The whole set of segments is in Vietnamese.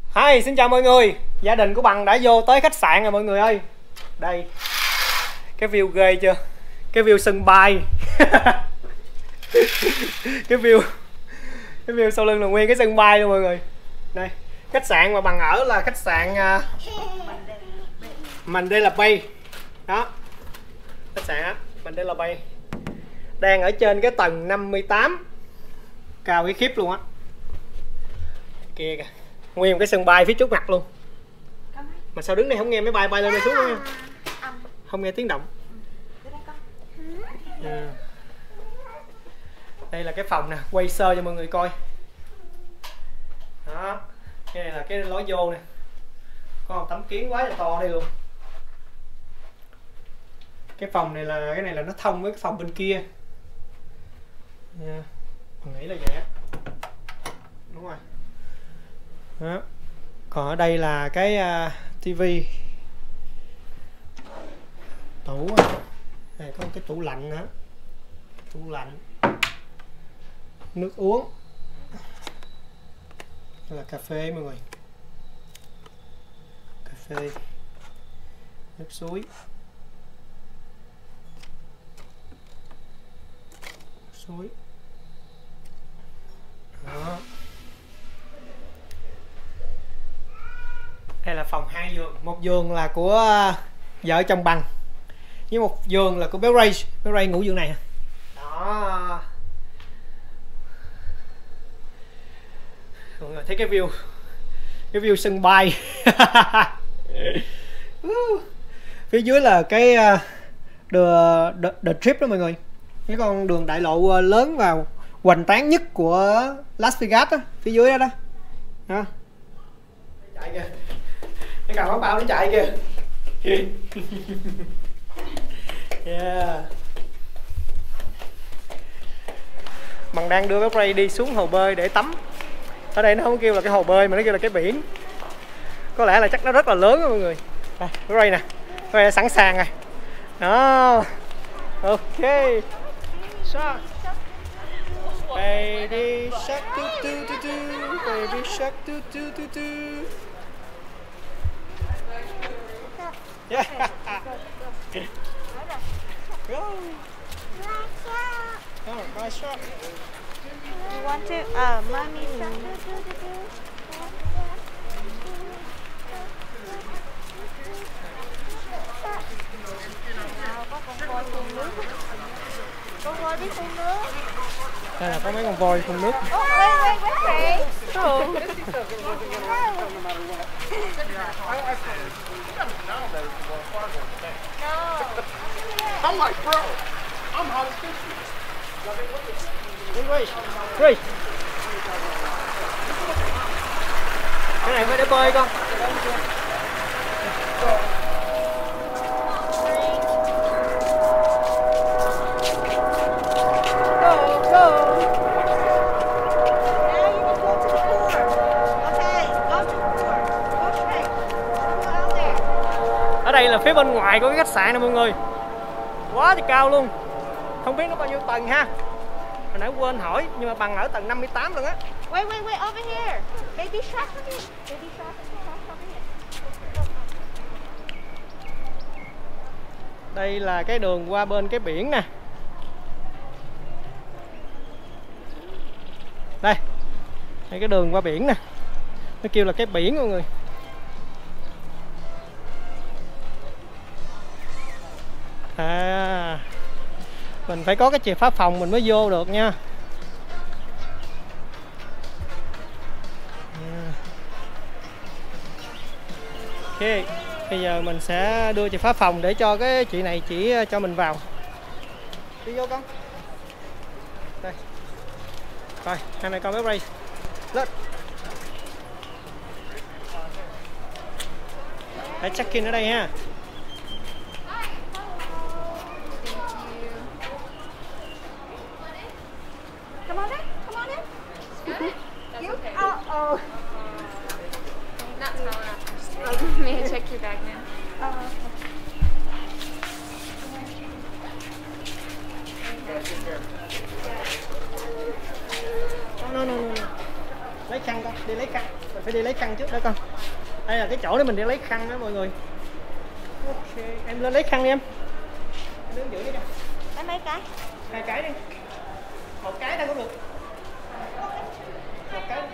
Hi, xin chào mọi người. Gia đình của Bằng đã vô tới khách sạn rồi mọi người ơi. Đây. Cái view ghê chưa? Cái view sân bay. Cái view sau lưng là nguyên cái sân bay luôn mọi người. Đây, khách sạn mà Bằng ở là khách sạn Mandela Bay. Đó. Khách sạn á, Mandela Bay. Đang ở trên cái tầng 58. Cao cái khiếp luôn á. Kia kìa. Nguyên một cái sân bay phía trước mặt luôn. Mà sao đứng đây không nghe máy bay bay lên bay xuống nữa? Không nghe tiếng động. Đây là cái phòng nè, quay sơ cho mọi người coi. Đó. Cái này là cái lối vô nè. Có một tấm kiến quá là to đây luôn. Cái phòng này là nó thông với cái phòng bên kia. Mình nghĩ là vậy á. Đúng rồi. Đó. Còn ở đây là cái tivi, tủ này, có một cái tủ lạnh nữa, tủ lạnh, nước uống. Đây là cà phê mọi người, cà phê, nước suối, đó. Đây là phòng 2 giường, một giường là của vợ chồng Bằng, với một giường là của bé Ray. Bé Ray ngủ giường này. Đó. Mọi người thấy cái view sân bay. Phía dưới là cái the Strip đó mọi người, cái con đường đại lộ lớn và hoành tráng nhất của Las Vegas đó, phía dưới đó đó. Đó. Chạy kìa. Cái cào bóng bao nó chạy kìa. Yeah. Bằng đang đưa bé Ray đi xuống hồ bơi để tắm. Ở đây nó không kêu là cái hồ bơi mà nó kêu là cái biển. Có lẽ là chắc nó rất là lớn đó mọi người. Đây, bé Ray nè. Bé Ray đã sẵn sàng rồi. Đó. Ok. Shark. Baby shark tu tu tu tu. Baby shark tu tu tu tu. Yeah. Go. Oh, my shark. You want to? Mommy shark. Nào, có con voi phun nước. Con voi biết phun nước. Đây là có mấy con voi phun nước. Oh, wait, Ray. I'm like, bro, I'm hot as fish. Ray. Cái này mới để bơi con. Ở đây là phía bên ngoài của cái khách sạn này mọi người. Quá thì cao luôn. Không biết nó bao nhiêu tầng ha. Hồi nãy quên hỏi nhưng mà Bằng ở tầng 58 luôn á. Wait, over here. Baby shark over here. Baby shark over here. Đây là cái đường qua bên cái biển nè. Đây. Đây cái đường qua biển nè. Nó kêu là cái biển mọi người. À, mình phải có cái chìa khóa phòng mình mới vô được nha. Ok, bây giờ mình sẽ đưa chìa khóa phòng để cho cái chị này chỉ cho mình vào. Đi vô con. Đây. Rồi, hai mẹ con bé Ray. Lên. Hãy check in ở đây ha. Come on in. You? Okay. Oh. Not small enough. May I check your bag now? No. Lấy khăn con, đi lấy khăn. Mình phải đi lấy khăn trước đó con. Đây là cái chỗ để mình đi lấy khăn đó mọi người. Ok, em lên lấy khăn đi em. Em đứng giữ đi nè. Lấy mấy cái? 2 cái đi. 1 cái đâu có được. 1 cái.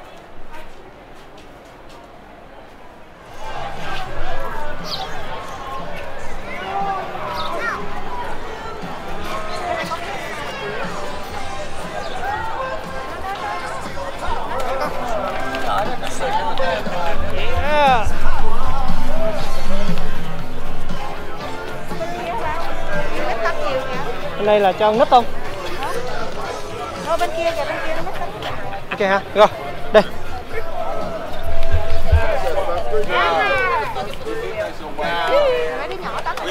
Yeah. Bên đây là cho nít không? Bên kia kìa, bên kia nó mất. Ok ha, rồi, đây. Mấy đứa nhỏ tắm.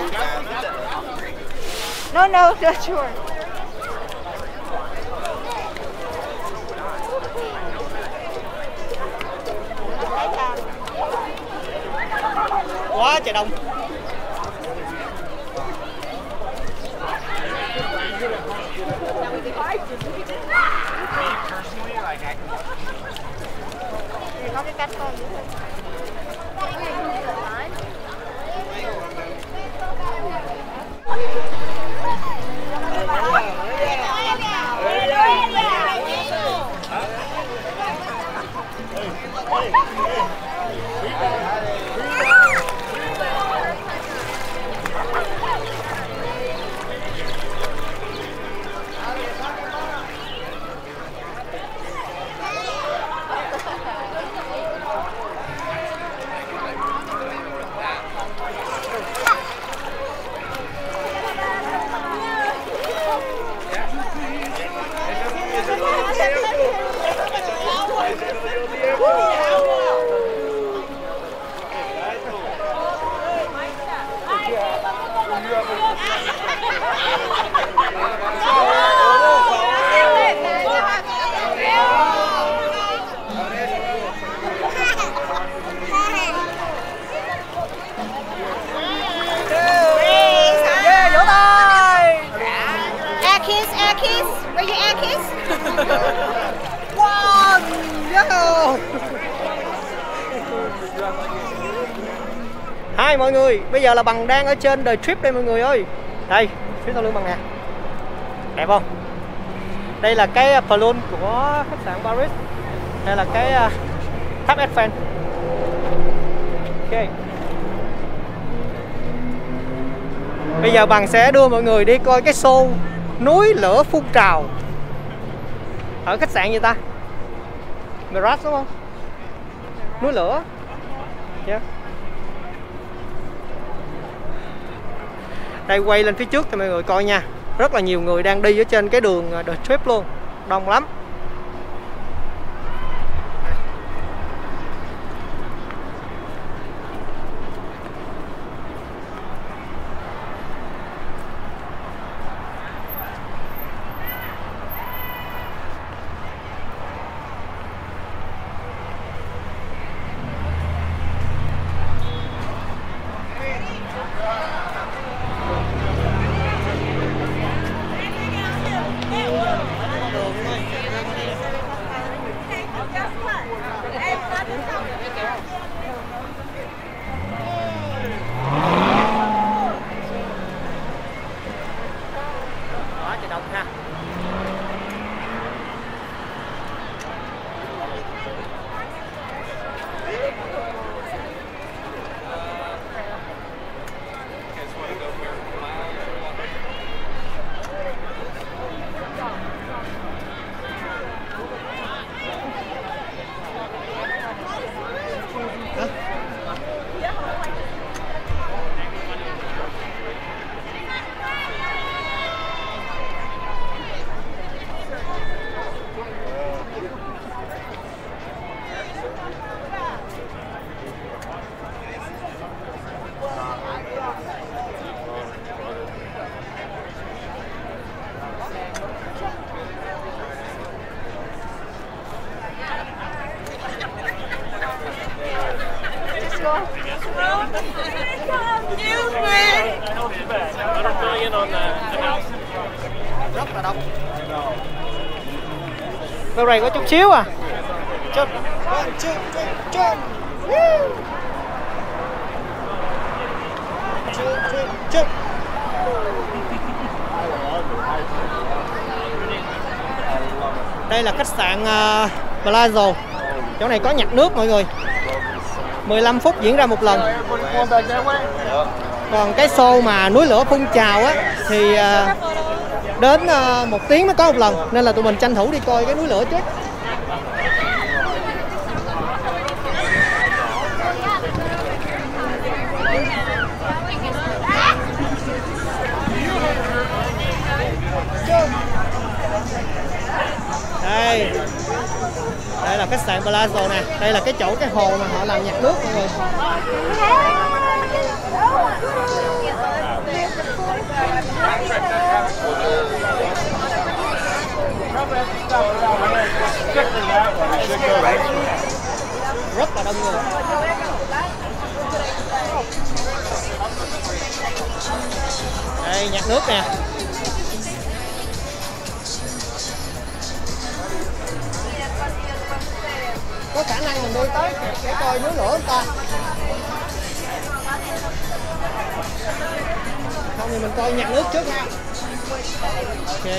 No, not sure. Quá trời đông. Có cái cách con nữa. Where you at, kiss? Wow, yeah. Hi mọi người, bây giờ là Bằng đang ở trên The Trip đây mọi người ơi. Đây, phía sau lưng Bằng nè. Đẹp không? Đây là cái balloon của khách sạn Paris. Đây là cái tháp Eiffel. Ok. Bây giờ Bằng sẽ đưa mọi người đi coi cái show núi lửa phun trào ở khách sạn gì ta? Mirage đúng không? Núi lửa. Yeah. Đây quay lên phía trước cho mọi người coi nha. Rất là nhiều người đang đi ở trên cái đường The Trip luôn. Đông lắm. Đâu này có chút xíu à. Jump. One, two, three, jump. Woo. Two, three, jump. Đây là khách sạn Plaza. Chỗ này có nhạc nước mọi người. 15 phút diễn ra một lần. Còn cái show mà núi lửa phun trào á thì đến 1 tiếng mới có một lần, nên là tụi mình tranh thủ đi coi cái núi lửa trước. Đây là khách sạn Plaza nè, đây là cái chỗ cái hồ mà họ làm nhạc nước mọi người. Rất là đông người. Đây nhạc nước nè. Có khả năng mình đi tới để coi núi lửa người ta. Không thì mình coi nhạc nước trước ha. Ok.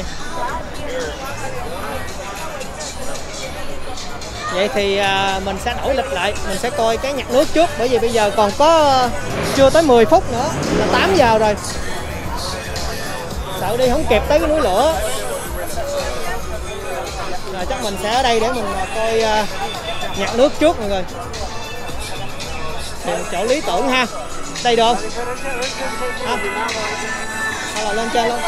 Vậy thì mình sẽ đổi lịch lại, mình sẽ coi cái nhạc nước trước, bởi vì bây giờ còn có chưa tới 10 phút nữa là 8 giờ rồi. Sợ đi không kịp tới cái núi lửa. Rồi chắc mình sẽ ở đây để mình coi nhạc nước trước mọi người. Tìm chỗ lý tưởng ha. Đây được không? Hay là lên trên luôn.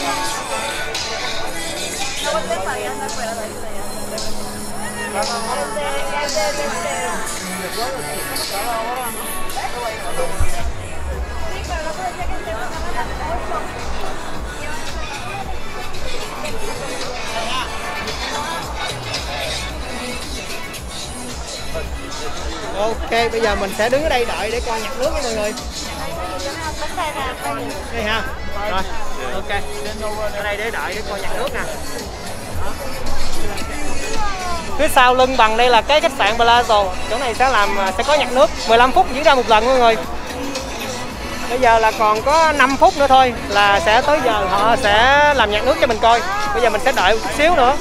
Ok, bây giờ mình sẽ đứng ở đây đợi để coi nhạc nước với mọi người. Đây ha. Rồi, ok. Ở đây để đợi để coi nhạc nước nè. Phía sau lưng bằng đây là cái khách sạn Plaza. Chỗ này sẽ có nhạc nước 15 phút diễn ra một lần mọi người. Bây giờ là còn có 5 phút nữa thôi là sẽ tới giờ họ sẽ làm nhạc nước cho mình coi. Bây giờ mình sẽ đợi một chút xíu nữa.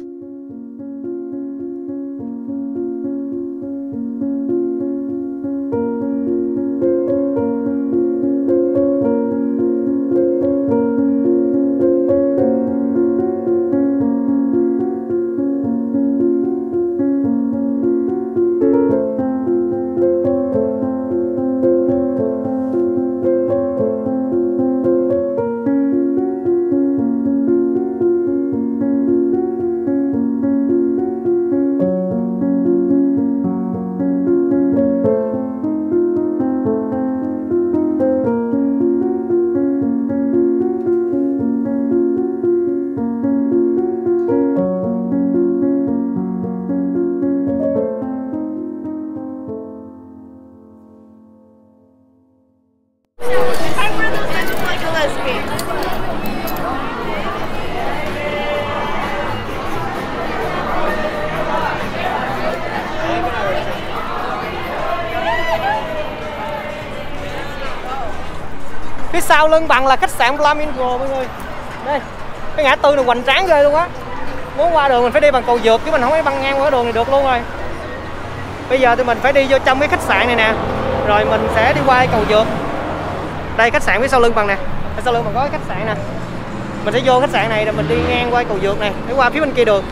Phía sau lưng bằng là khách sạn Flamingo mọi người. Đây, cái ngã tư này hoành tráng ghê luôn á. Muốn qua đường mình phải đi bằng cầu vượt chứ mình không có băng ngang qua đường này được luôn rồi. Bây giờ thì mình phải đi vô trong cái khách sạn này nè, rồi mình sẽ đi qua cầu vượt. Đây khách sạn phía sau lưng bằng nè, phía sau lưng bằng có cái khách sạn nè. Mình sẽ vô khách sạn này rồi mình đi ngang qua cầu vượt này để qua phía bên kia đường.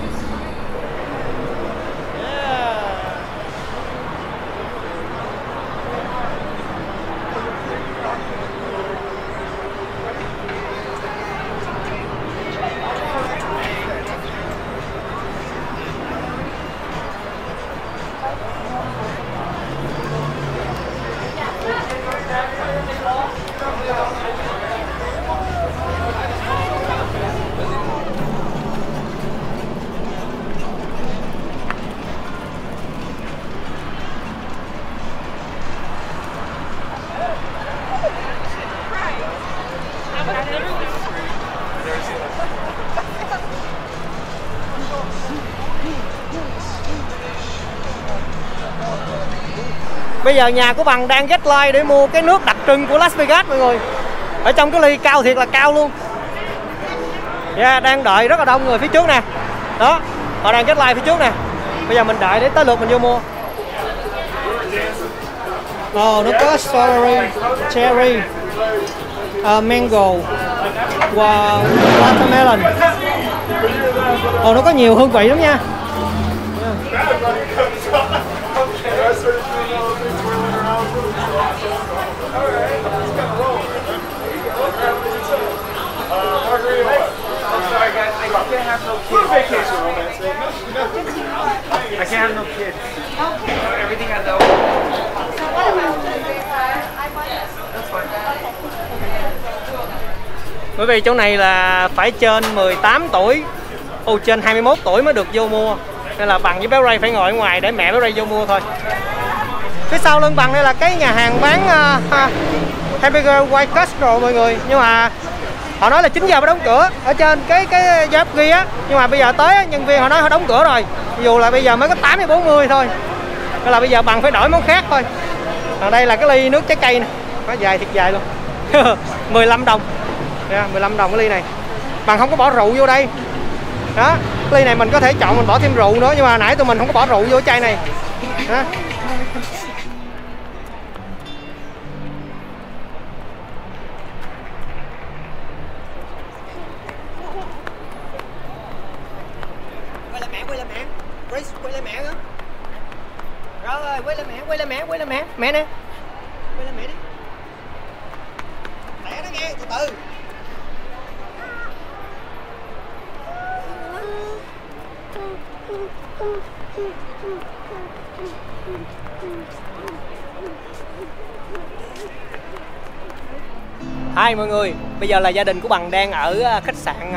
Bây giờ nhà của Bằng đang get line để mua cái nước đặc trưng của Las Vegas mọi người. Ở trong cái ly cao thiệt là cao luôn. Đang đợi rất là đông người phía trước nè. Đó, họ đang get line phía trước nè. Bây giờ mình đợi để tới lượt mình vô mua. Nó có strawberry, cherry, mango và watermelon. Nó có nhiều hương vị lắm nha. I can't have no kids. Everything has the Bởi vì chỗ này là phải trên 18 tuổi, trên 21 tuổi mới được vô mua. Nên là Bằng với bé Ray phải ngồi ở ngoài để mẹ bé Ray vô mua thôi. Phía sau lưng Bằng đây là cái nhà hàng bán hamburger White Castle mọi người. Nhưng mà họ nói là 9 giờ mới đóng cửa ở trên cái giáp ghi á. Nhưng mà bây giờ tới nhân viên họ nói họ đóng cửa rồi. Dù là bây giờ mới có 8:40 thôi. Nên là bây giờ Bằng phải đổi món khác thôi. Ở đây là cái ly nước trái cây nè, nó dài thiệt dài luôn. 15 đồng. 15 đồng cái ly này. Bằng không có bỏ rượu vô đây. Đó, ly này mình có thể chọn mình bỏ thêm rượu nữa, nhưng mà nãy tụi mình không có bỏ rượu vô chai này. Đó. Quay lại mẹ. Grace, quay lại mẹ nữa. Rồi, quay lại mẹ. Mẹ nè. Quay lại mẹ đi. Mẹ nó nghe, từ từ. Hi mọi người, bây giờ là gia đình của Bằng đang ở khách sạn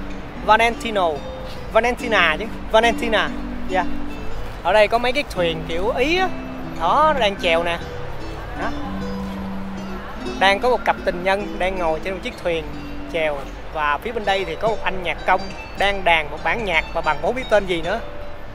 Valentina. Yeah. Ở đây có mấy cái thuyền kiểu Ý á, đó đang chèo nè. Đó. Đang có một cặp tình nhân đang ngồi trên một chiếc thuyền chèo. Và phía bên đây thì có một anh nhạc công đang đàn một bản nhạc mà Bằng không biết tên gì nữa.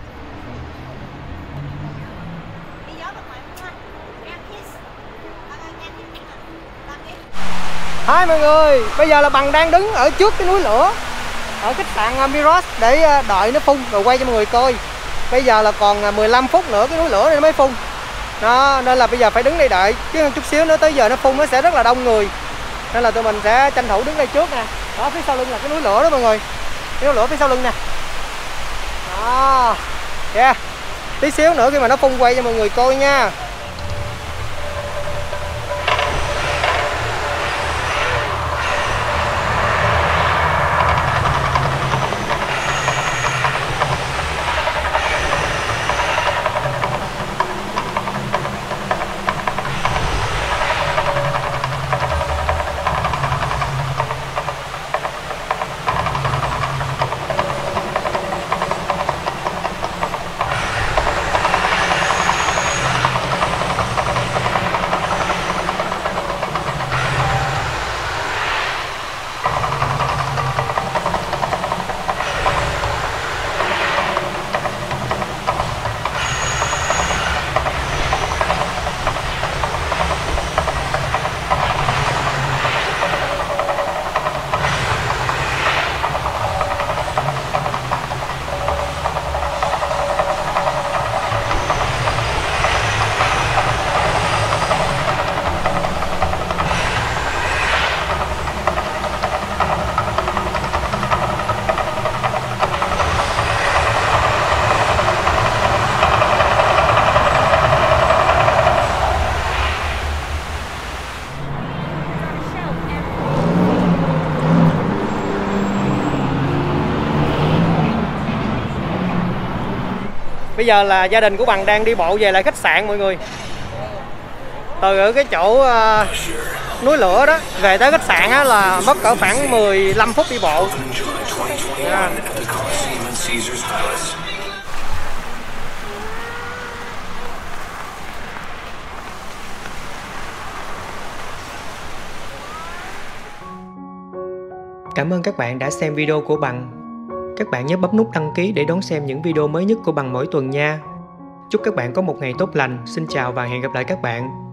Hi mọi người, bây giờ là Bằng đang đứng ở trước cái núi lửa ở khách sạn Mirage để đợi nó phun rồi quay cho mọi người coi. Bây giờ là còn 15 phút nữa cái núi lửa này nó mới phun. Đó, nên là bây giờ phải đứng đây đợi, chứ chút xíu nữa tới giờ nó phun nó sẽ rất là đông người. Nên là tụi mình sẽ tranh thủ đứng đây trước nè. Đó, phía sau lưng là cái núi lửa đó mọi người. Cái núi lửa phía sau lưng nè. Đó. Yeah. Tí xíu nữa khi mà nó phun quay cho mọi người coi nha. Bây giờ là gia đình của Bằng đang đi bộ về lại khách sạn mọi người. Từ ở cái chỗ núi lửa đó về tới khách sạn á, là mất cỡ khoảng 15 phút đi bộ. Yeah. Cảm ơn các bạn đã xem video của Bằng. Các bạn nhớ bấm nút đăng ký để đón xem những video mới nhất của Bằng mỗi tuần nha. Chúc các bạn có một ngày tốt lành. Xin chào và hẹn gặp lại các bạn.